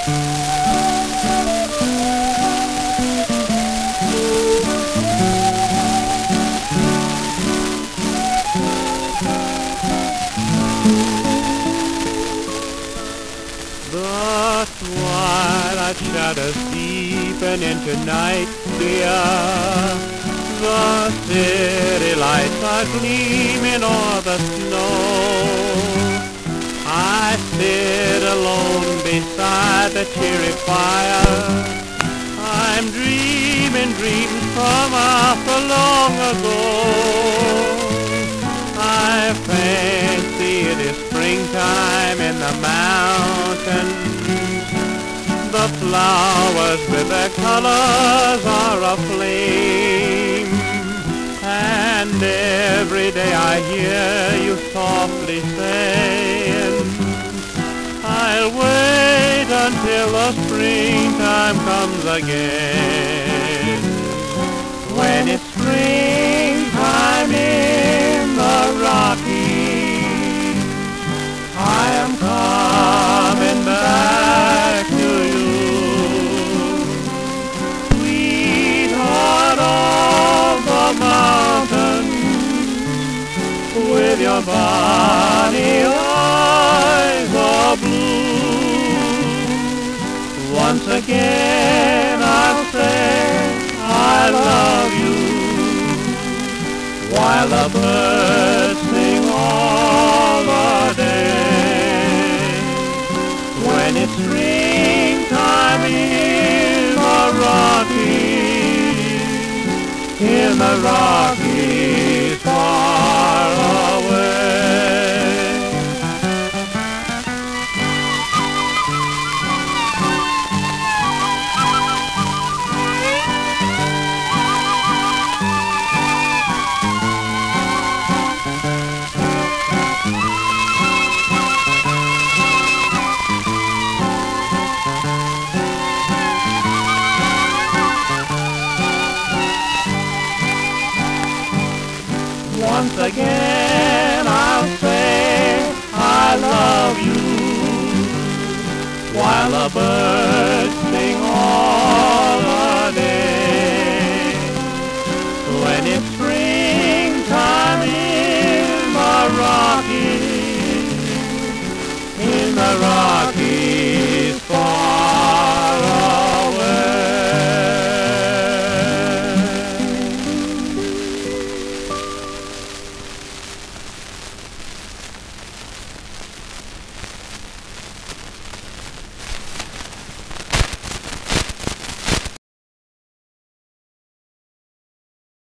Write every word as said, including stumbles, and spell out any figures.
The twilight shadows deepen into night, dear. The city lights are gleaming o'er the snow. I sit alone beside the cheery fire. I'm dreaming dreams from awful long ago. I fancy it is springtime in the mountains. The flowers with their colors are aflame. And every day I hear you softly saying, I'll wait until the springtime comes again. When it's springtime in the Rockies, I am coming back to you. Sweetheart of the mountains, with your bonny eyes of blue. Once again I'll say I love you, while the birds sing all the day. When it's springtime in the Rockies, in the Rockies far away. Once again I'll say I love you, while the birds